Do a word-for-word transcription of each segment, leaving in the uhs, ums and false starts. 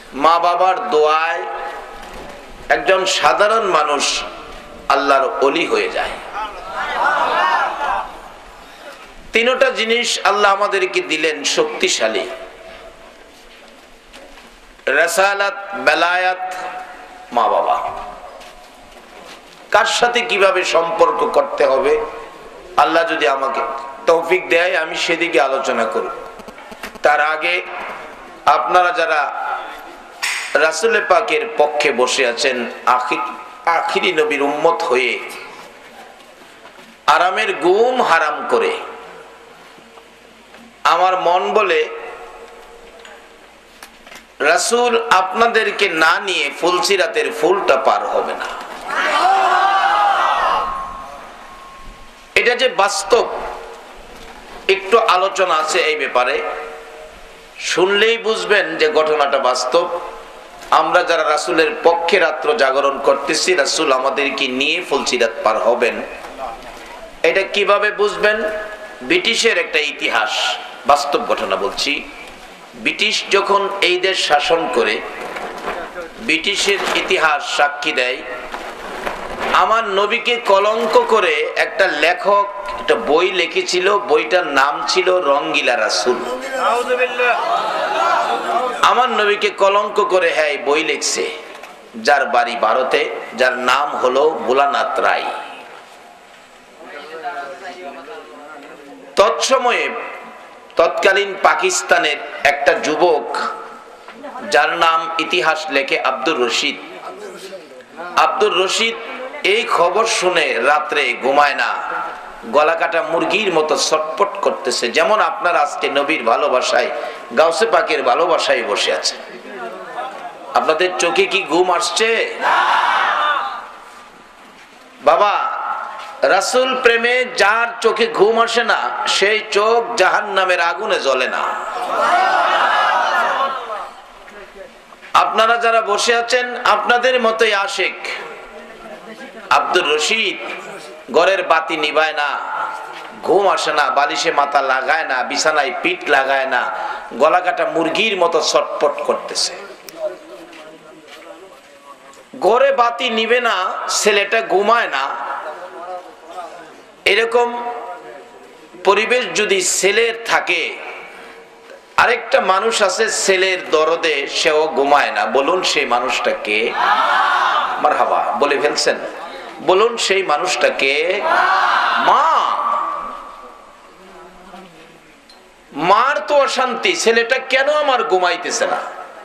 মা বাবার দোয়ায় একজন সাধারণ মানুষ আল্লাহর ওলি হয়ে যায়। তিনটা জিনিস আল্লাহ আমাদেরকে দিলেন শক্তিশালী: রাসালাত, বেলায়াত, মা বাবা। কার সাথে কিভাবে সম্পর্ক করতে হবে আল্লাহ যদি আমাকে তৌফিক দেয় আমি সেদিকে আলোচনা করব। তার আগে আপনারা যারা রাসূল পাকের পক্ষে বসে আছেন, আখিরি নবীর উম্মত হয়ে আরামের ঘুম হারাম করে, আমার মন বলে রাসূল আপনাদেরকে না নিয়ে ফুলসিরাতের ফুলটা পার হবে না। এটা যে বাস্তব, একটু আলোচনা আছে এই ব্যাপারে, শুনলেই বুঝবেন যে ঘটনাটা বাস্তব। আমরা যারা রাসূলের পক্ষে রাত্র জাগরণ করতেছি, রাসূল আমাদেরকে নিয়ে ফুলসিরাত পার হবেন, এটা কিভাবে বুঝবেন? ব্রিটিশের একটা ইতিহাস, বাস্তব ঘটনা বলছি। ব্রিটিশ যখন এই দেশ শাসন করে, ব্রিটিশের ইতিহাস সাক্ষী দেয় আমার নবীকে কলঙ্ক করে একটা লেখক একটা বই লিখেছিল, বইটার নাম ছিল রঙ্গিলা রাসূল। আমার নবীকে কলঙ্ক করে হ্যাঁ বই লিখছে, যার বাড়ি ভারতে, যার নাম হলো ভোলানাথ রায়। তৎসময়ে তৎকালীন পাকিস্তানের একটা যুবক যার নাম ইতিহাস লেখে আব্দুর রশিদ। আব্দুর রশিদ এই খবর শুনে রাত্রে ঘুমায় না, গলা কাটা মুরগির মতো ছটপট করতেছে। যেমন আপনারা আজকে নবীর ভালোবাসায়, গাউসে পাকের ভালোবাসায় বসে আছে, আপনাদের চোখে কি ঘুম আসছে? বাবা, রাসূল প্রেমে যার চোখে ঘুম আসে না, সেই চোখ জাহান্নামের আগুনে জ্বলে না। আপনারা যারা বসে আছেন আপনাদের মতোই আশিক আব্দুর রশিদ। ঘরের বাতি নিভায় না, ঘুম আসে না, বালিশে মাথা লাগায় না, বিছানায় পিঠ লাগায় না, গলা কাটা মুরগির মতো ছটপট করতেছে। ঘরে বাতি নিবে না, ছেলেটা ঘুমায় না। এরকম পরিবেশ যদি ছেলের থাকে, আরেকটা মানুষ আছে ছেলের দরদে সেও ঘুমায় না, বলুন সেই মানুষটা কে? মারহাবা বলে ফেলছেন, বলুন সেই মানুষটা কে? মা। মার তো অশান্তি, ছেলেটা কেন আমার ঘুমাইতেছে না?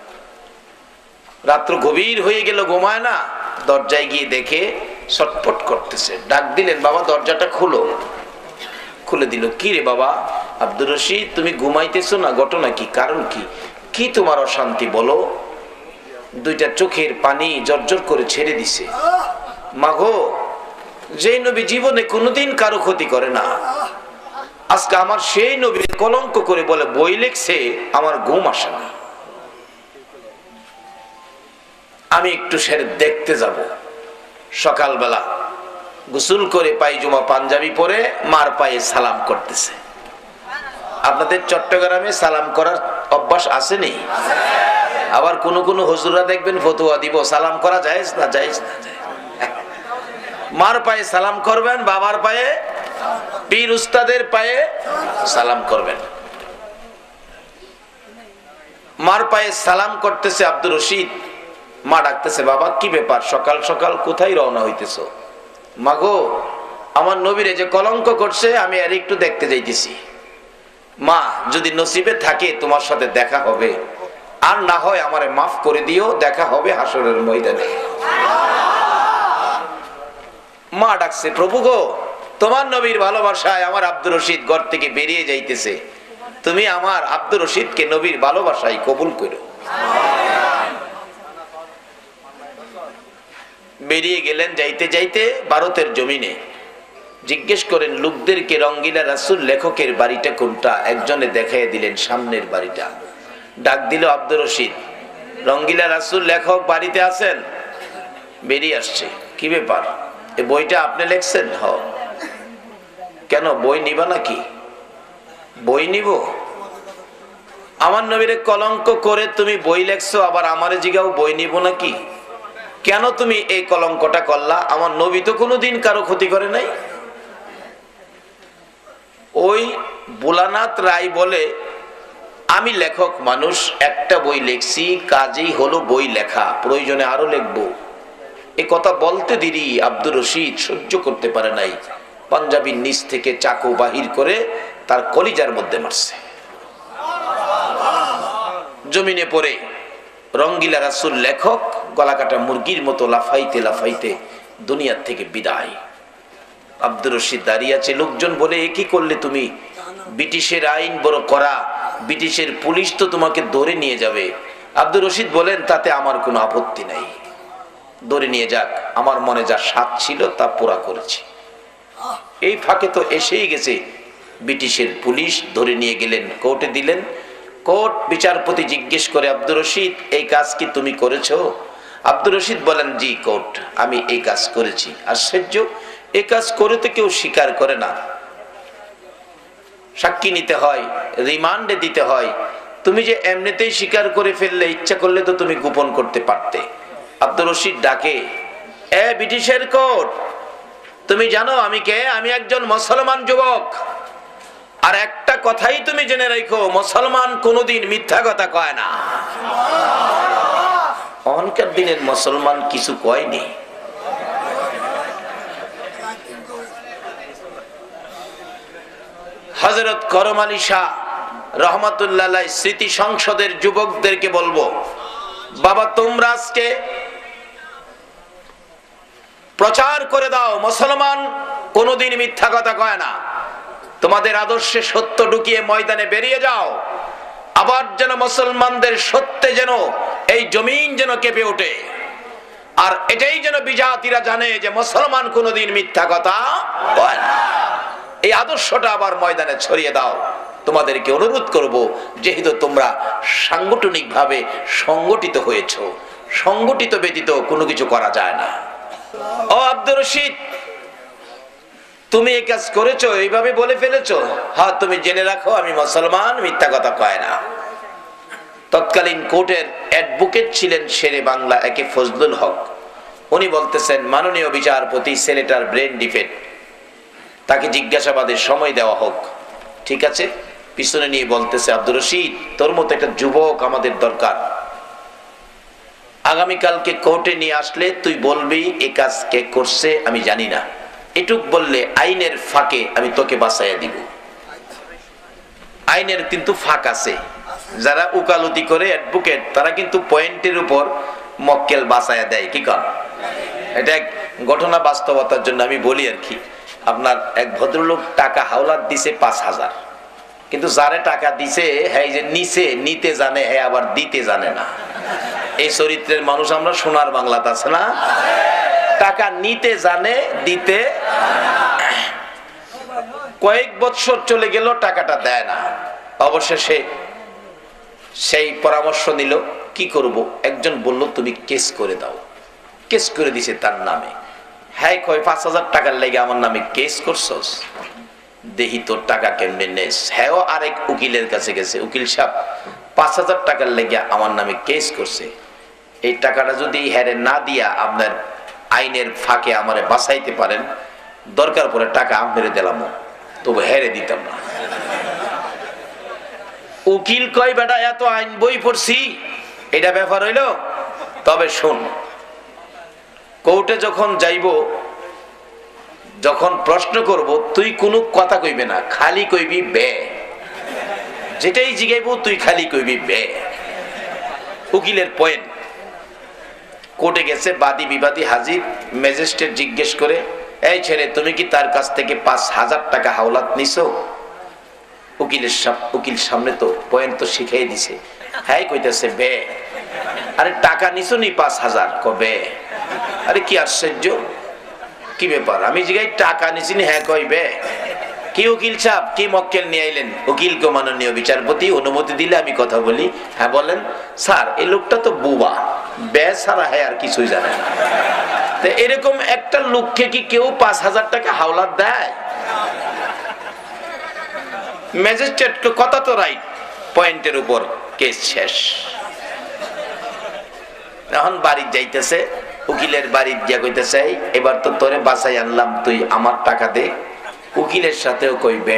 রাত্র গভীর হয়ে গেল, ঘুমায় না। দরজায় গিয়ে দেখে ছটপট করতেছে। ডাক দিলেন, বাবা দরজাটা খুলো। খুলে দিল। কি রে বাবা? আব্দুর রশিদ, তুমি ঘুমাইতেছো না, ঘটনা কি? কারণ কি? কি তোমার অশান্তি বলো? দুইটা চোখের পানি জর্জর করে ছেড়ে দিছে। মাগো, যে নবী জীবনে কোনোদিন কারো ক্ষতি করে না, আজকে আমার সেই নবী কলঙ্ক করে বলে বই লিখছে, আমার ঘুম আসে না। আমি একটু সেরে দেখতে যাব। সকালবেলা গোসল করে পায়জামা পাঞ্জাবি পরে মার পায়ে সালাম করতেছে। আপনাদের চট্টগ্রামে সালাম করার অভ্যাস আছে নি? আবার কোন কোন হুজুররা দেখবেন ফতোয়া দিব, সালাম করা জায়েজ না, জায়েজ না। মার পায়ে সালাম করবেন, বাবার পায়ে, পীর উস্তাদের পায়ে সালাম করবেন। মার পায়ে সালাম করতেছে আব্দুর রশিদ। মা ডাকতেছে, বাবা কি ব্যাপার, সকাল সকাল কোথায় রওনা হইতেছ? মাগো, আমার নবীরে যে কলঙ্ক করছে, আমি আর একটু দেখতে যাইতেছি। মা, যদি নসিবে থাকে তোমার সাথে দেখা হবে, আর না হয় আমারে মাফ করে দিও, দেখা হবে হাসরের ময়দানে। মা ডাকছে, প্রভু গো, তোমার নবীর ভালোবাসায় আমার আব্দুর রশিদ ঘর থেকে বেরিয়ে যাইতেছে, তুমি আমার আব্দুর রশিদকে নবীর ভালোবাসায় কবুল করো। বেরিয়ে গেলেন। যাইতে যাইতে ভারতের জমিনে জিজ্ঞেস করেন লোকদেরকে, রঙ্গিলা রাসূল লেখকের বাড়িটা কোনটা? একজনে দেখাইয়া দিলেন সামনের বাড়িটা। ডাক দিল আব্দুর রশিদ, রঙ্গিলা রাসূল লেখক বাড়িতে আছেন? বেরিয়ে আসছে। কি ব্যাপার, এই বইটা আপনি লিখছেন? হ। কেন, বই নিবা নাকি? বই নিব? আমার নবীরে কলঙ্ক করে তুমি বই লেখছো, আবার আমারে জিগাও বই নিব নাকি? কেন তুমি এই কলঙ্কটা করলা? আমার নবী তো কোনোদিন কারো ক্ষতি করে নাই। ওই বুলানাথ রায় বলে, আমি লেখক মানুষ, একটা বই লেখছি, কাজেই হলো বই লেখা, প্রয়োজনে আরো লিখবো। এ কথা বলতে দেরি আব্দুর রশিদ সহ্য করতে পারে নাই, পাঞ্জাবির নিচ থেকে চাকু বাহির করে তার কলিজার মধ্যে মারছে। জমিনে পড়ে রঙ্গিলা রাসূল লেখক গলাকাটা মুরগির মতো লাফাইতে লাফাইতে দুনিয়ার থেকে বিদায়। আব্দুর রশিদ দাঁড়িয়ে আছে, লোকজন বলে, এ কি করলে তুমি? ব্রিটিশের আইন বড় করা, ব্রিটিশের পুলিশ তো তোমাকে ধরে নিয়ে যাবে। আব্দুর রশিদ বলেন, তাতে আমার কোনো আপত্তি নাই, ধরে নিয়ে যাক, আমার মনে যা স্বাদ ছিল তা পুরা করেছি। এই ফাঁকে তো এসেই গেছে, ব্রিটিশের পুলিশ ধরে নিয়ে গেলেন, কোর্টে দিলেন। কোর্ট বিচারপতি জিজ্ঞেস করে, আব্দুর রশিদ এই কাজ কি তুমি করেছো? আব্দুর রশিদ বলেন, জি কোর্ট, আমি এই কাজ করেছি। আশ্চর্য, এই কাজ করে তো কেউ স্বীকার করে না, সাক্ষী নিতে হয়, রিমান্ডে দিতে হয়। তুমি যে এমনিতেই স্বীকার করে ফেললে, ইচ্ছা করলে তো তুমি গোপন করতে পারতে। আব্দুর রশিদ ডাকে, এ ব্রিটিশের কোর্ট, তুমি জানো আমি কে? আমি একজন মুসলমান যুবক, আর একটা কথাই তুমি জেনে রাখো, মুসলমান কোনোদিন মিথ্যা কথা কয় না। অহংকার দিনের মুসলমান কিছু কয়নি। হযরত করম আলী শাহ রহমাতুল্লাহ আলাইহি স্মৃতি সংসদের যুবকদেরকে বলবো, বাবা তোমরা আজকে প্রচার করে দাও, মুসলমান কোনোদিন মিথ্যা কথা কয় না। তোমাদের আদর্শে সত্য ঢুকিয়ে ময়দানে বেরিয়ে যাও, আবার যেন মুসলমানদের সত্যে যেন এই জমিন যেন কেঁপে ওঠে। আর এটাই যেন বিজাতিরা জানে যে মুসলমান কোনোদিন মিথ্যা কথা কয় না। এই আদর্শটা আবার ময়দানে ছড়িয়ে দাও। তোমাদেরকে অনুরোধ করব, যেহেতু তোমরা সাংগঠনিক ভাবে সংগঠিত হয়েছ, সংগঠিত ব্যতীত কোনো কিছু করা যায় না। ও আব্দুর রশিদ, তুমি এই কাজ করেছো, এইভাবে বলে ফেলেছো? হ্যাঁ, তুমি জেনে রাখো আমি মুসলমান, মিথ্যা কথা কয় না। তৎকালীন কোর্টের অ্যাডভোকেট ছিলেন শেরে বাংলা একে ফজলুল হক। উনি বলতেছেন, মাননীয় বিচারপতি, ছেলেটার ব্রেন ডিফেক্ট, তাকে জিজ্ঞাসাবাদের সময় দেওয়া হোক। ঠিক আছে। পিছনে নিয়ে বলতেছে, আব্দুর রশিদ তোর মতো একটা যুবক আমাদের দরকার, আগামীকালকে কোর্টে নিয়ে আসলে তুই বলবি এ কাজ কে করছে আমি জানি না, এটুক বললে আইনের ফাঁকে আমি তোকে বাঁচাইয়া দিব। আইনের কিন্তু ফাঁক আছে, যারা উকালতি করে অ্যাডভোকেট তারা কিন্তু পয়েন্টের উপর মক্কেল বাঁচাইয়া দেয়। কি কারণ? এটা এক ঘটনা বাস্তবতার জন্য আমি বলি আর কি। আপনার এক ভদ্রলোক টাকা হাওলাত দিছে পাঁচ হাজার, কিন্তু যারে টাকা দিছে হ্যাঁ যে নিচে নিতে জানে, হ্যাঁ আবার দিতে জানে না। এই চরিত্রের মানুষ আমরা সোনার বাংলাতে আছে না? টাকা নিতে জানে, দিতে। কয়েক বছর চলে গেল, টাকাটা দেয় না। অবশেষে সেই পরামর্শ নিল, কি করব? একজন বলল, তুমি কেস করে দাও। কেস করে দিছে তার নামে। হ্যাঁ কয়, পাঁচ হাজার টাকার লেগে আমার নামে কেস করছস? দেহি তোর টাকা কেমনে নেস। হ্যাঁ, আরেক উকিলের কাছে গেছে, উকিল সাহেব পাঁচ হাজার টাকার লেগে আমার নামে কেস করছে, এই টাকাটা যদি হ্যারে না দিয়া আপনার আইনের ফাঁকে আমারে বাঁচাইতে পারেন, দরকার পড়ে টাকা আম মেরে দিলাম, তবু হেরে দিতাম না। উকিল কয়, বেটা এত আইন বই পড়ছি, এটা ব্যাপার হইল? তবে শোন, কোর্টে যখন যাইব, যখন প্রশ্ন করব, তুই কোনো কথা কইবে না, খালি কইবি বে। যেটাই জিগাইব তুই খালি কইবি বে। উকিলের পয়েন্ট। কোর্টে গেছে, বাদী বিবাদী হাজির। ম্যাজিস্ট্রেট জিজ্ঞেস করে, এই ছেলে তুমি কি তার কাছ থেকে পাঁচ হাজার টাকা হাওলাত নিছো? উকিলের উকিল সামনে তো পয়েন্ট তো শিখাই দিছে, হ্যাঁ কইতেছে বে। আরে টাকা নিছো নি পাঁচ হাজার? কবে? আরে কি আশ্চর্য, কি ব্যাপার? আমি জিগাই টাকা নিছি নি? হ্যাঁ কইবে। কি উকিল সাহেব, কি মক্কেল নিয়ে আইলেন? উকিল কে মাননীয় বিচারপতি অনুমতি দিলে আমি কথা বলি। হ্যাঁ বলেন। স্যার এই লোকটা তো বুবা, বে ছাড়া হ্যাঁ আর কিছুই জানে না। তো এরকম একটা লোককে কি কেউ পাঁচ হাজার টাকা হাওলাত দেয়? ম্যাজিস্ট্রেট কথা তো রাইট, পয়েন্টের উপর কেস শেষ। এখন বাড়ি যাইতেছে, উকিলের বাড়ি গিয়া কইতেছে এবার তো তোরে বাঁচাই আনলাম, তুই আমার টাকা দে। উকিলের সাথেও কই বে।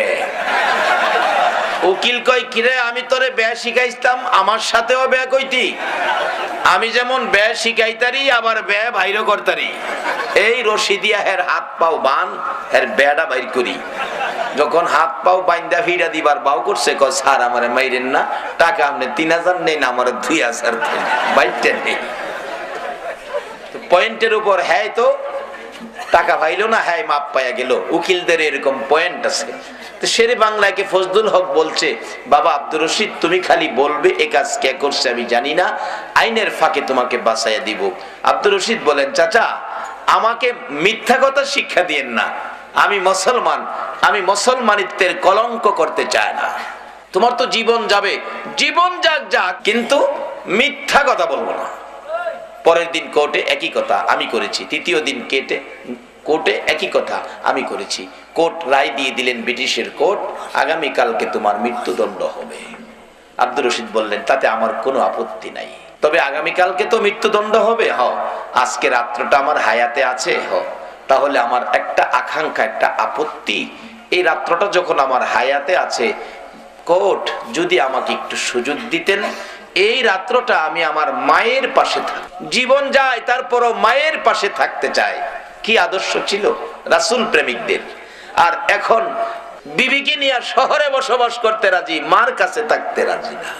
উকিল কই কিরে আমি তোরে বে শিখাইতাম, আমার সাথেও বে কইতি। আমি যেমন বে শিখাইতারি আবার বে ভাইরও করতারি। এই রশি দিয়া হের হাত পাও বান, হের বেড়া বাইর করি। যখন হাত পাও বাইন্দা ফিরা দিবার বাউ করছে, ক স্যার আমারে মাইরেন না, টাকা আপনি তিন হাজার নেই না আমার দুই হাজার বাইরটা নেই। পয়েন্টের উপর হ্যাঁ তো টাকা পাইলো না, হ্যাঁ মাপ পাইয়া গেল। উকিলদের এরকম পয়েন্ট আছে। তো শেরে বাংলাকে ফজলুল হক বলছে, বাবা আব্দুর রশিদ তুমি খালি বলবে এ কাজ কে করছে আমি জানি না, আইনের ফাঁকে তোমাকে বাঁচাইয়া দিব। আব্দুর রশিদ বলেন, চাচা আমাকে মিথ্যা কথা শিক্ষা দিয়েন না, আমি মুসলমান, আমি মুসলমানিত্বের কলঙ্ক করতে চাই না। তোমার তো জীবন যাবে, জীবন যাক যাক, কিন্তু মিথ্যা কথা বলবো না। পরের দিন কোর্টে একই কথা আমি করেছি, তৃতীয় দিন কেটে কোর্টে একই কথা আমি করেছি। কোর্ট রায় দিয়ে দিলেন, ব্রিটিশের কোর্ট, আগামীকালকে তোমার মৃত্যুদণ্ড হবে। আব্দুর রশিদ বললেন, তাতে আমার কোনো আপত্তি নাই, তবে আগামীকালকে তো মৃত্যুদণ্ড হবে, হ আজকে রাত্রটা আমার হায়াতে আছে, হ তাহলে আমার একটা আকাঙ্ক্ষা, একটা আপত্তি, এই রাত্রটা যখন আমার হায়াতে আছে, কোর্ট যদি আমাকে একটু সুযোগ দিতেন, এই রাত্রটা আমি আমার মায়ের পাশে থাক, জীবন যায় তারপরও মায়ের পাশে থাকতে চাই। কি আদর্শ ছিল রাসূল প্রেমিকদের। আর এখন বিবিকে নিয়ে শহরে বসবাস করতে রাজি, মার কাছে থাকতে রাজি না।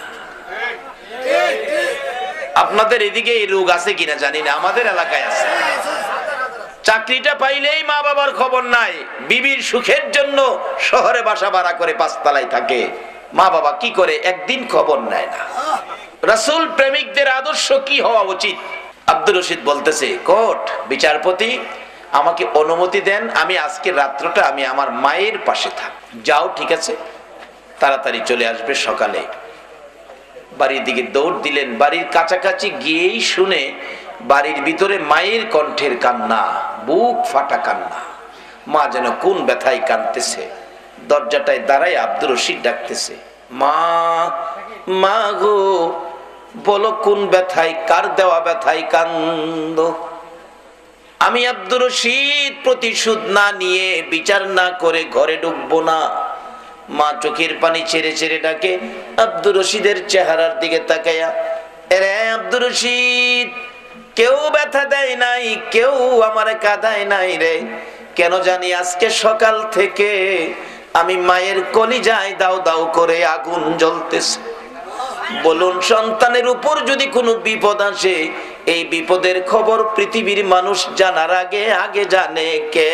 আপনাদের এদিকে এই রোগ আছে কিনা জানি না, আমাদের এলাকায় আছে। চাকরিটা পাইলেই মা বাবার খবর নাই, বিবির সুখের জন্য শহরে বাসা ভাড়া করে পাঁচতলায় থাকে, মা বাবা কি করে একদিন খবর নেয় না। রাসূল প্রেমিকদের আদর্শ কি হওয়া উচিত? আব্দুর রশিদ বলতেছে, কোর্ট বিচারপতি আমাকে অনুমতি দেন, আমি আজকে রাত্রটা আমি আমার মায়ের পাশে থাক। যাও ঠিক আছে, তাড়াতাড়ি চলে আসবে সকালে। বাড়ির দিকে দৌড় দিলেন, বাড়ির কাছাকাছি গিয়েই শুনে বাড়ির ভিতরে মায়ের কণ্ঠের কান্না, বুক ফাটা কান্না। মা যেন কোন ব্যথায় কাঁদতেছে। দরজাটায় দাঁড়ায় আব্দুর রশিদ ডাকতেছে, মা মা গো, বলো কোন ব্যথায়, কার দেওয়া ব্যথায় কান্দ? আমি আব্দুর রশিদ প্রতিশোধ না নিয়ে, বিচার না করে ঘরে ঢুকবো না। মা চোখের পানি ছেড়ে ছেড়ে ডাকে আব্দুর রশিদের চেহারার দিকে তাকায়া, এরে আব্দুর রশিদ, কেউ ব্যথা দেয় নাই, কেউ আমার কাঁদায় নাই রে, কেন জানি আজকে সকাল থেকে আমি মায়ের কলিজায় দাও দাও করে আগুন জ্বলতেছে। বলুন, সন্তানের উপর যদি কোনো বিপদ আসে, এই বিপদের খবর পৃথিবীর মানুষ জানার আগে আগে জানে কে?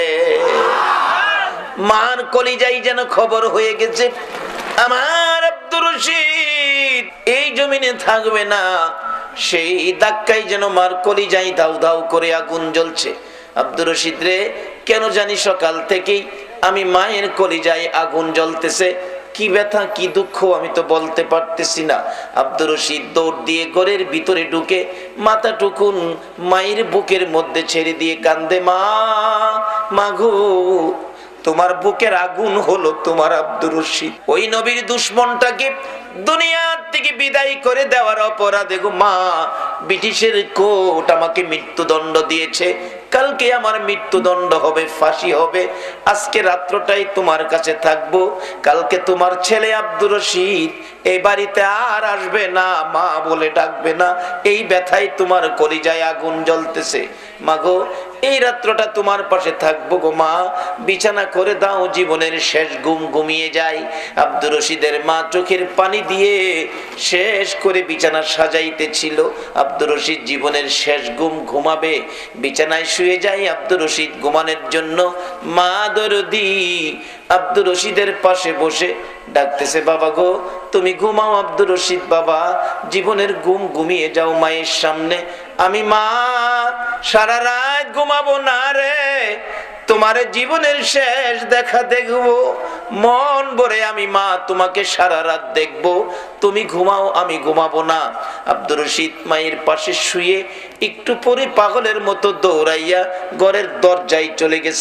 মার কলিজায় যেন খবর হয়ে গেছে, আমার আব্দুর রশিদ এই জমিনে থাকবে না। সেই ধাক্কায় যেন মার কলিজায় দাউ দাউ করে আগুন জ্বলছে। আব্দুর রশিদ রে, কেন জানি সকাল থেকেই আমি মায়ের কলিজায় আগুন জ্বলতেছে, কি ব্যথা কি দুঃখ আমি তো বলতে পারতেছি না। আব্দুর রশিদ দৌড় দিয়ে ঘরের ভিতরে ঢুকে মাথা টুকুন মায়ের বুকের মধ্যে ছেড়ে দিয়ে কান্দে, মা মাগো, তোমার বুকের আগুন হলো তোমার আব্দুর রশিদ। ওই নবীর দুশমনটাকে দুনিয়ার থেকে বিদায় করে দেওয়ার অপরাধে গো মা, ব্রিটিশের কোর্ট আমাকে মৃত্যুদণ্ড দিয়েছে, কালকে আমার মৃত্যুদণ্ড হবে, ফাঁসি হবে। আজকে রাত্রটাই তোমার কাছে থাকবো, কালকে তোমার ছেলে আব্দুর রশিদ এই বাড়িতে আর আসবে না, মা বলে ডাকবে না। এই ব্যথায় তোমার কলিজায় আগুন জ্বলতেছে। মা গো, এই রাত্রটা তোমার পাশে থাকবো গো মা, বিছানা করে দাও, জীবনের শেষ ঘুম ঘুমিয়ে যায়। আব্দুর রশিদের মা চোখের পানি দিয়ে শেষ করে বিছানা সাজাইতেছিল। আব্দুর রশিদ জীবনের শেষ ঘুম ঘুমাবে, বিছানায় শুয়ে যায় আব্দুর রশিদ ঘুমানোর জন্য। মা দরদি আব্দুর রশিদের পাশে বসে ডাকতেছে, বাবা গো তুমি ঘুমাও আব্দুর রশিদ বাবা, জীবনের ঘুম ঘুমিয়ে যাও মায়ের সামনে। আমি মা সারা রাত ঘুমাবো না রে, তোমার জীবনের শেষ দেখা দেখবো, মন ভরে আমি মা তোমাকে সারা রাত দেখবো, তুমি ঘুমাও আমি ঘুমাবো না। আব্দুর রশিদ মায়ের পাশে শুয়ে একটু পরে পাগলের মতো দৌড়াইয়া ঘরের দরজায় চলে গেছে।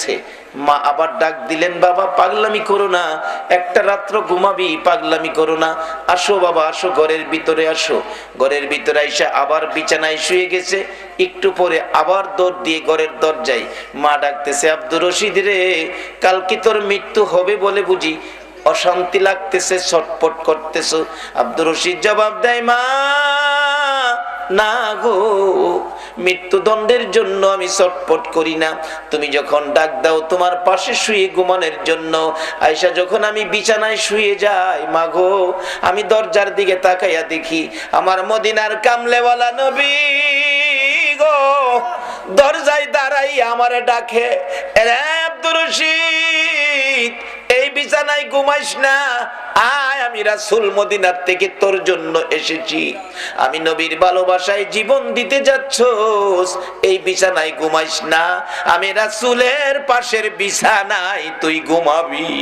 মা আবার ডাক দিলেন, বাবা পাগলামি করো না, একটা রাত্র ঘুমাবি, পাগলামি করো না, আসো বাবা আসো, ঘরের ভিতরে আসো। ঘরের ভিতরে আইসা আবার বিছানায় শুয়ে গেছে। একটু পরে আবার দৌড় দিয়ে ঘরের দরজায় মা ডাকতেছে, আব্দুর রশিদ রে, কালকে তোর মৃত্যু হবে বলে বুঝি অশান্তি লাগতেছে, ছটপট করতেছ? আব্দুর রশিদ জবাব দেয়, মা না গো, মৃত্যুদণ্ডের জন্য আমি ছটপট করি না। তুমি যখন ডাক দাও তোমার পাশে শুয়ে ঘুমানোর জন্য, আয়সা যখন আমি বিছানায় শুয়ে যাই, মা গো আমি দরজার দিকে তাকাইয়া দেখি আমার মদিনার কামলেওয়ালা নবী গো দরজায় দাঁড়াই আমারে ডাকে, এরে আব্দুর রশিদ এই বিছানায় ঘুমাইস না, আয় আমি রাসূল মদিনার থেকে তোর জন্য এসেছি, আমি নবীর ভালোবাসায় জীবন দিতে যাচ্ছস, এই বিছানায় ঘুমাইস না, আমি রাসূলের পাশের বিছানায় তুই ঘুমাবি।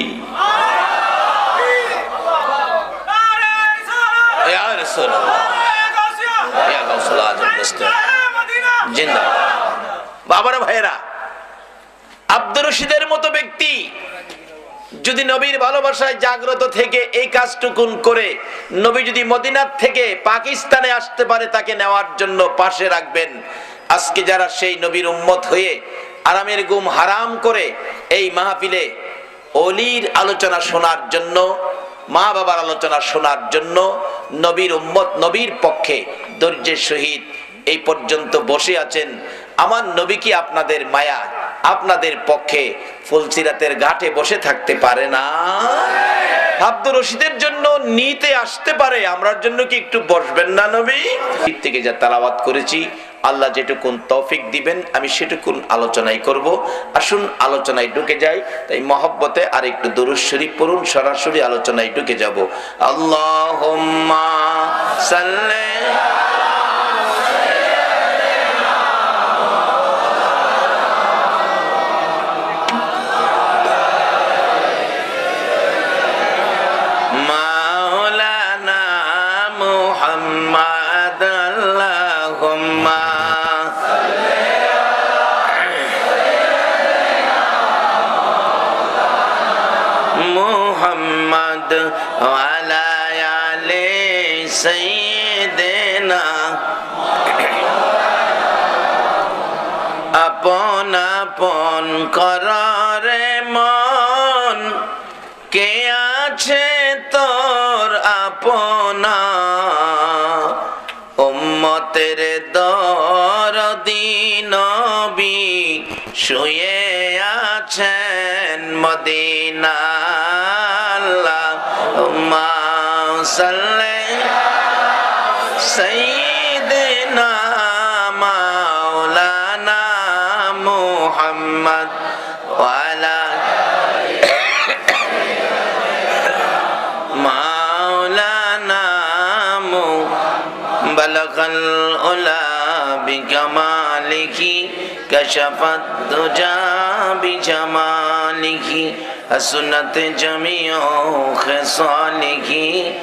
ইয়া রাসূলুল্লাহ, ইয়া গাউসুল আজম জিন্দাবাদ। বাবারা ভাইরা, আব্দুর রশিদের মতো ব্যক্তি যদি নবীর ভালোবাসায় জাগ্রত থেকে এই কাজটুকুন করে নবী যদি মদিনার থেকে পাকিস্তানে আসতে পারে তাকে নেওয়ার জন্য পাশে রাখবেন। আজকে যারা সেই নবীর উম্মত হয়ে আরামের ঘুম হারাম করে এই মাহফিলে অলির আলোচনা শোনার জন্য, মা বাবার আলোচনা শোনার জন্য নবীর উম্মত নবীর পক্ষে ধৈর্যের সহিত এই পর্যন্ত বসে আছেন, আমার নবী কি আপনাদের মায়া আপনাদের পক্ষে ফুলসিরাতের ঘাটে বসে থাকতে পারে না? আব্দুর রশিদের জন্য নিতে আসতে পারে, আমরার জন্য কি একটু বসবেন না? নবী থেকে যা তেলাওয়াত করেছি আল্লাহ যেটুকুন তৌফিক দিবেন আমি সেটুকুন আলোচনাই করব। আসুন আলোচনায় ঢুকে যাই। তাই মহব্বতে আর একটু দুরূদ শরীফ পড়ুন, সরাসরি আলোচনায় ঢুকে যাব। আল্লাহুম্মা সাল্লি মুহাম্মদ ওয়ালা আলি সাইয়্যিদিনা, আপন আপন কররে মন, কে আছে তোর আপনা, উম্মতের দরদি নবী শুয়ে আছেন মদিনা। আল্লাহুম্মা সাল্লি সাইয়্যিদিনা মাওলানা মুহাম্মদ ওয়ালা মাওলানা মু বালাগাল উলা বিকামালিহি কাশাফাত দুজা বিজামালিহি হাসনাত জামিউ খিসালিহি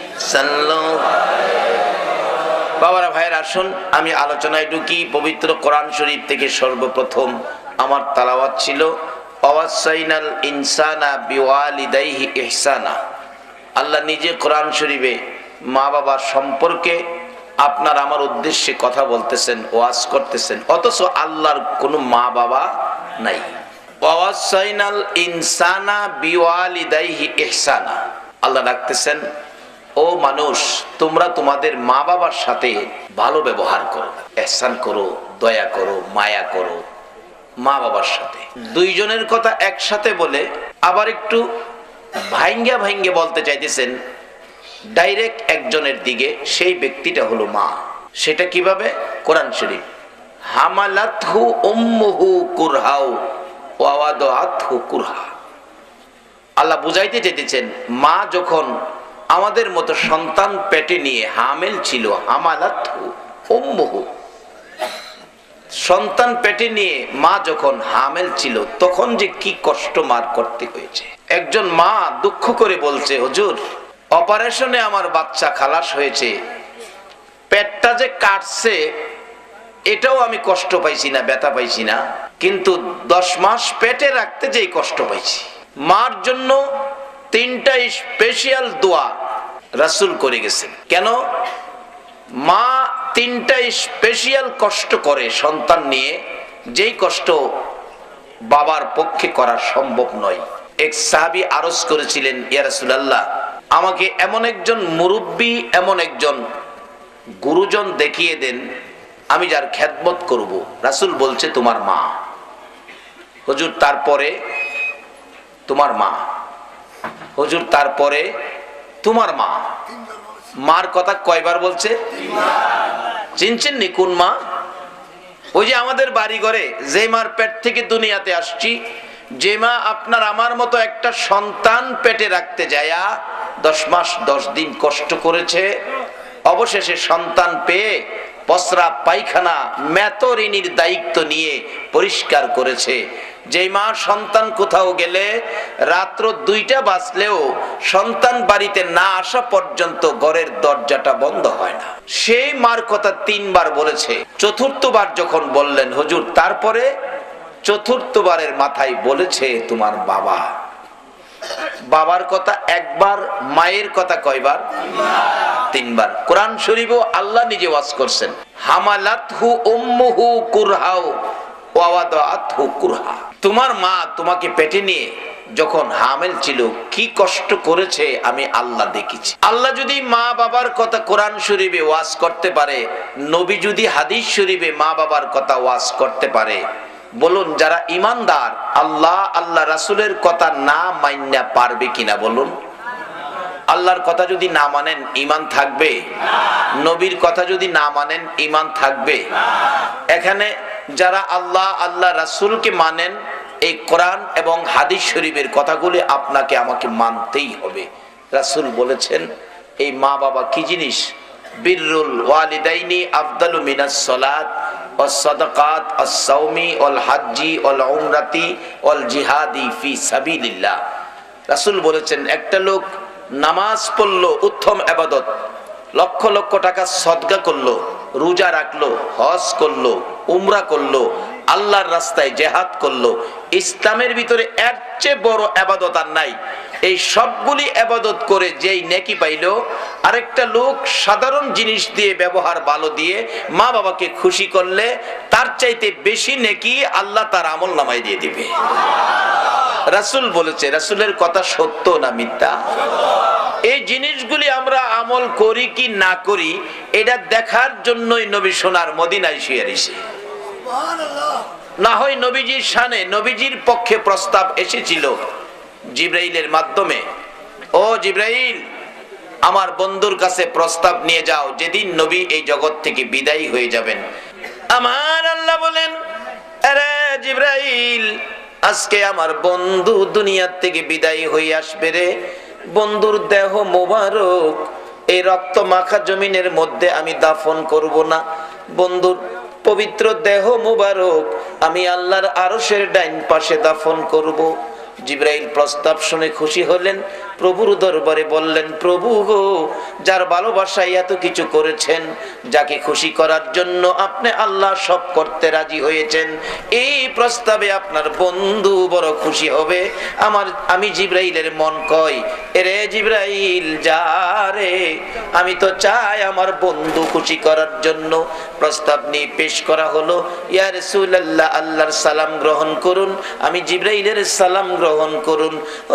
সাল্লাল্লাহু। বাবারা ভাইয়েরা আসুন আমি আলোচনায় ঢুকি। পবিত্র কোরআন শরীফ থেকে সর্বপ্রথম আমার তেলাওয়াত ছিল ওয়াসাইনাল ইনসানা বিওয়ালিদাইহি ইহসানা। আল্লাহ নিজে কোরআন শরীফে মা বাবার সম্পর্কে আপনার আমার উদ্দেশ্যে কথা বলতেছেন, ওয়াজ করতেছেন, অথচ আল্লাহর কোনো মা বাবা নাই। ওয়াসাইনাল ইনসানা বিওয়ালিদাইহি ইহসানা, আল্লাহ ডাকতেছেন ও মানুষ তোমরা তোমাদের মা বাবার সাথে ভালো ব্যবহার করো, ইহসান করো, দয়া করো, মায়া করো মা বাবার সাথে। দুইজনের কথা একসাথে বলে আবার একটু ভাঙ্গা ভাঙ্গে বলতে চাইতেছেন ডাইরেক্ট একজনের দিকে, সেই ব্যক্তিটা হলো মা। সেটা কিভাবে? কোরআন শরীফ হামালাতহু উম্মুহু কুরহাউ ওয়া ওয়াদাআতহু কুরহা। আল্লাহ বুঝাইতে চাইতেছেন মা যখন আমাদের মতো সন্তান পেটে নিয়ে হামিল ছিল, হামালাতহু উম্মুহু, সন্তান পেটে নিয়ে মা যখন হামিল ছিল তখন যে কি কষ্ট মার করতে হয়েছে। একজন মা দুঃখ করে বলছে, হুজুর অপারেশনে আমার বাচ্চা খালাস হয়েছে, পেটটা যে কাটছে এটাও আমি কষ্ট পাইছি না, ব্যথা পাইছি না, কিন্তু দশ মাস পেটে রাখতে যেই কষ্ট পাইছি। মার জন্য তিনটা স্পেশাল দোয়া রাসূল করে গেছেন। কেন? মা তিনটা স্পেশাল কষ্ট করে সন্তান নিয়ে, যেই কষ্ট বাবার পক্ষে করা সম্ভব নয়। এক সাহাবী আরজ করেছিলেন, ইয়া রাসূলুল্লাহ, আমাকে এমন একজন মুরব্বী, এমন একজন গুরুজন দেখিয়ে দেন আমি যার খেদমত করব। রাসূল বলছে তোমার মা। হুজুর তারপরে তোমার মা, হুজুর তারপরে তোমার মা। মার কথা কয়বার বলছে? চিনছেন নি কোন মা? ওই যে আমাদের বাড়ি ঘরে যে মার পেট থেকে দুনিয়াতে আসছি, যে মা আপনার আমার মতো একটা সন্তান পেটে রাখতে যায়া দশ মাস দশ দিন কষ্ট করেছে, অবশেষে সন্তান পেয়ে পসরা পায়খানা মেতরিনীর দায়িত্ব নিয়ে পরিষ্কার করেছে। যে মা সন্তান কোথাও গেলে রাত্র দুইটা বাজলেও সন্তান বাড়িতে না আসা পর্যন্ত ঘরের দরজাটা বন্ধ হয় না, সেই মার কথা তিনবার বলেছে। চতুর্থবার যখন বললেন হুজুর তারপরে, চতুর্থবারের মাথায় বলেছে তোমার বাবা। বাবার কথা একবার, মায়ের কথা কয়বার? তিনবার। কোরআন শরীফও আল্লাহ নিজে ওয়াজ করছেন, হামালাতহু উম্মুহু কুরহাও ওয়া ওয়াদাআতহু কুরহা। তোমার মা তোমাকে পেটে নিয়ে যখন হামেল ছিল কি কষ্ট করেছে আমি আল্লাহ দেখেছি। আল্লাহ যদি মা বাবার কথা কোরআন শরীফে ওয়াজ করতে পারে, নবী যদি হাদিস শরীফে মা বাবার কথা ওয়াজ করতে পারে, বলুন যারা ইমানদার আল্লাহ আল্লাহ রাসূলের কথা না মাইন্না পারবে কিনা বলুন? আল্লাহর কথা যদি না মানেন ঈমান থাকবে? নবীর কথা যদি না মানেন ঈমান থাকবে? এখানে যারা আল্লাহ আল্লাহ রাসূলকে মানেন, এই কোরআন এবং হাদিস শরীফের কথাগুলি আপনাকে আমাকে মানতেই হবে। রাসূল বলেছেন এই মা বাবা কি জিনিস? বিররুল ওয়ালিদাইনি আফদালু মিনাস সালাত ওয়াস সাদাকাত ওয়াস সাওমি ওয়াল হাজ্জি ওয়াল উমরাতি ওয়াল জিহাদি ফি সাবিলিল্লাহ। রাসূল বলেছেন একটা লোক নামাজ পড়লো, উত্তম ইবাদত, লক্ষ লক্ষ টাকা সদকা করলো, রোজা রাখলো, হজ করলো, উমরা করলো, আল্লাহর রাস্তায় জিহাদ করলো, ইসলামের ভিতরে এর চেয়ে বড় ইবাদত আর নাই। এই সবগুলি ইবাদত করে যেই নেকি পাইলো, আরেকটা লোক সাধারণ জিনিস দিয়ে ব্যবহার ভালো দিয়ে মা বাবাকে খুশি করলে তার চাইতে বেশি নেকি আল্লাহ তার আমল নামায় দিয়ে দিবে। রাসূল বলেছে, রাসূলের কথা সত্য না মিথ্যা? এই জিনিসগুলি আমরা আমল করি কি না করি এটা দেখার জন্যই নবী সোনার মদিনায় শুয়ে রয়েছে। না হয় নবীজির শানে, নবীজির পক্ষে প্রস্তাব এসেছিল জিবরাইলের মাধ্যমে, ও জিবরাইল আমার বন্ধুর কাছে প্রস্তাব নিয়ে যাও, যেদিন নবী এই জগৎ থেকে বিদায়ী হয়ে যাবেন। আমার আল্লাহ বলেন, আরে জিবরাইল আজকে আমার বন্ধু দুনিয়ার থেকে বিদায়ী হয়ে আসবে রে, বন্ধুর দেহ মোবারক এই রক্ত মাখা জমিনের মধ্যে আমি দাফন করব না, বন্ধুর পবিত্র দেহ মোবারক আমি আল্লাহর আরশের ডাইন পাশে দাফন করব। জিবরাইল প্রস্তাব শুনে খুশি হলেন, প্রভুর দরবারে বললেন, প্রভু গো, যার ভালোবাসায় এত কিছু করেছেন, যাকে খুশি করার জন্য আপনি আল্লাহ সব করতে রাজি হয়েছেন, এই প্রস্তাবে আপনার বন্ধু বড় খুশি হবে। আমার আমি জিবরাইলের মন কয়, এরে জিবরাইল যা রে, আমি তো চাই আমার বন্ধু খুশি করার জন্য। প্রস্তাব নিয়ে পেশ করা হলো, ইয়া রাসূলুল্লাহ আল্লাহর সালাম গ্রহণ করুন, আমি জিবরাইলের সালাম গ্রহণ করুন।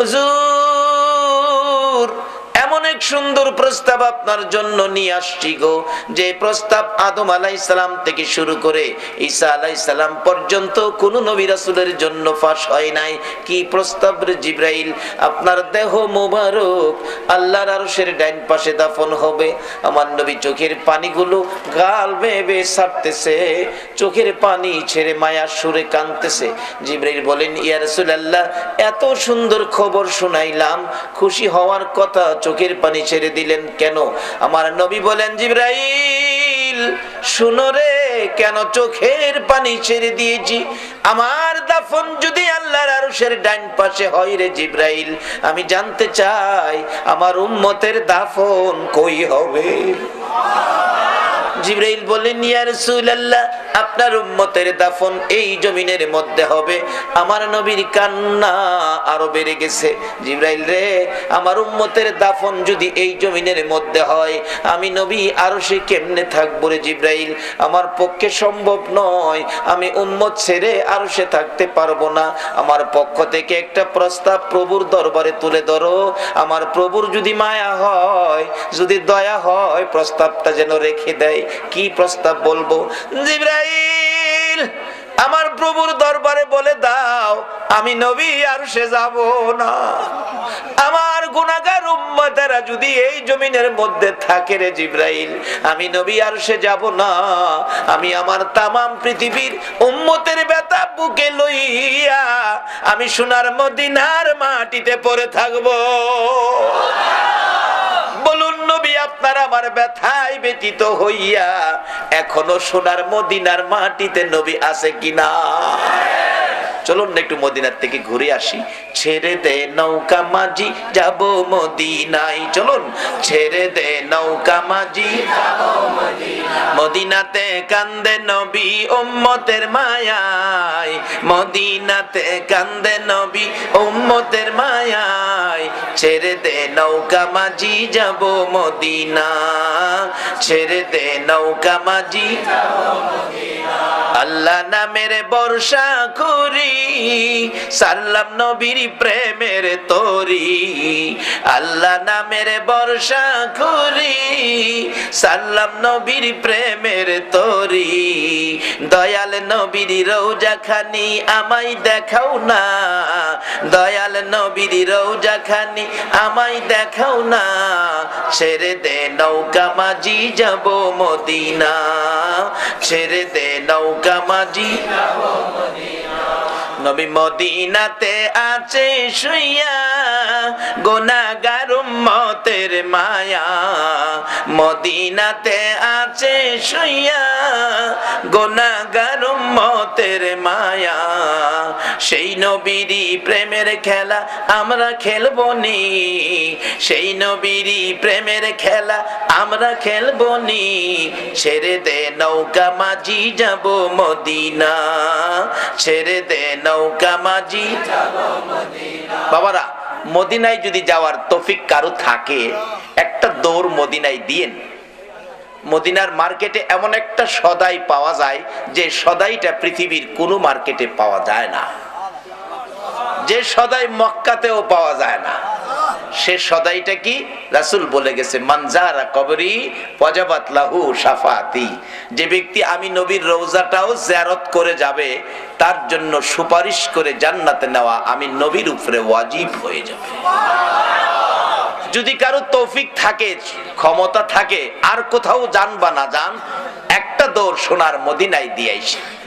হুজুর এমন এক সুন্দর প্রস্তাব আপনার জন্য নিয়ে আসছি গো, যে প্রস্তাব আদম আলাইহিস সালাম থেকে শুরু করে ঈসা আলাইহিস সালাম পর্যন্ত কোন নবী রাসূলের জন্য ফাঁস হয় নাই। কি প্রস্তাব রে জিবরাইল? আপনার দেহ মোবারক আল্লাহর আরশের ডাইন পাশে দাফন হবে। আমার নবী চোখের পানিগুলো গাল বেয়ে বেয়ে ছাড়তেছে, চোখের পানি ছেড়ে মায়ার সুরে কাঁদতেছে। জিবরাইল বলেন, ইয়া রাসূলুল্লাহ এত সুন্দর খবর শুনাইলাম, খুশি হওয়ার কথা, চোখের পানি ছেড়ে দিলেন কেন? আমার নবী বলেন, জিবরাইল শুনো রে, কেন চোখের পানি ছেড়ে দিয়েছি? আমার দাফন যদি আল্লাহর আরশের ডান পাশে হয় রে জিবরাইল, আমি জানতে চাই আমার উম্মতের দাফন কই হবে। জিবরাইল বললেন, ইয়া রাসূলুল্লাহ, আপনার উম্মতের দাফন এই জমিনের মধ্যে হবে। আমার নবীর কান্না আরো বেড়ে গেছে। জিবরাইল রে, আমার উম্মতের দাফন যদি এই জমিনের মধ্যে হয়, আমি নবী আরশে কেমনে থাকবো রে জিবরাইল? আমার পক্ষে সম্ভব নয়, আমি উম্মত ছেড়ে আরশে থাকতে পারবো না। আমার পক্ষ থেকে একটা প্রস্তাব প্রভুর দরবারে তুলে ধরো। আমার প্রভুর যদি মায়া হয়, যদি দয়া হয়, প্রস্তাবটা যেন রেখে দেয়। কি প্রস্তাব বলবো? জিবরাইল, আমার প্রভুর দরবারে বলে দাও, আমি নবী আরশে যাব না। আমার গুনাহগার উম্মতেরা যদি এই জমিনের মধ্যে থাকে রে জিবরাইল, আমি নবী আরশে যাব না। আমি আমার তামাম পৃথিবীর উম্মতের ব্যথা বুকে লইয়া আমি সোনার মদিনার মাটিতে পড়ে থাকবো। বলুন নবী, আপনার আমার ব্যথায় ব্যতীত হইয়া এখনো সোনার মদিনার মাটিতে নবী আছে কিনা? চলুন একটু মদিনার থেকে ঘুরে আসি। ছেড়ে দে নৌকা মাঝি, যাব মদিনায়। চলুন, ছেড়ে দে নৌকা মাঝি, মদিনাতে কান্দে নবী উম্মতের মায়ায়। মদিনাতে কান্দে নবী উম্মতের মায়ায়। ছেড়ে দে নৌকা মাঝি, যাব মদিনা। ছেড়ে দে নৌকা মাঝি, আল্লাহ নামের বর্ষা করি, সারলাম নবীর প্রেমের তরি। আল্লাহ নামের বর্ষা করি, সারলাম নবীর প্রেমের তরি। দয়াল নবীর রওজা খানি আমায় দেখাও না। দয়াল নবীর রওজা খানি আমায় দেখাও না। ছেড়ে দে নৌকা মাঝি, যাব মদিনা। ছেড়ে দে নৌকা মাঝি, নবী মদিনাতে আছে শুইয়া, গুনাহগার উম্মতের মায়া। মদিনাতে আছে শুইয়া, গুনাহগার উম্মতের মায়া। সেই নবীরই প্রেমের খেলা আমরা খেলবো নি। সেই নবীরই প্রেমের খেলা আমরা খেলবো নি। ছেড়ে দে নৌকা মাঝি, যাব মদিনা। ছেড়ে দে নৌকা মাঝি, যাব মদিনা। বাবারা, মদিনায় যদি যাওয়ার তৌফিক কারো থাকে, একটা দৌড় মদিনায় দিয়েন। মদিনার মার্কেটে এমন একটা সদাই পাওয়া যায় যে সদাইটা পৃথিবীর কোনো মার্কেটে পাওয়া যায় না। যে সদাই মক্কাতেও পাওয়া যায় না। সে সদাইটা কি? রাসূল বলে গেছে, মানজারা কবরি ওয়াজাবাত লাহু শাফাতি। যে ব্যক্তি আমি নবীর রওজাটাও জিয়ারত করে যাবে, তার জন্য সুপারিশ করে জান্নাতে নেওয়া আমি নবীর উপরে ওয়াজিব হয়ে যাবে। যদি কারো তৌফিক থাকে, ক্ষমতা থাকে, আর কোথাও যান বা না যান, একটা দৌড় সোনার মদিনায় দিয়ে আইসে।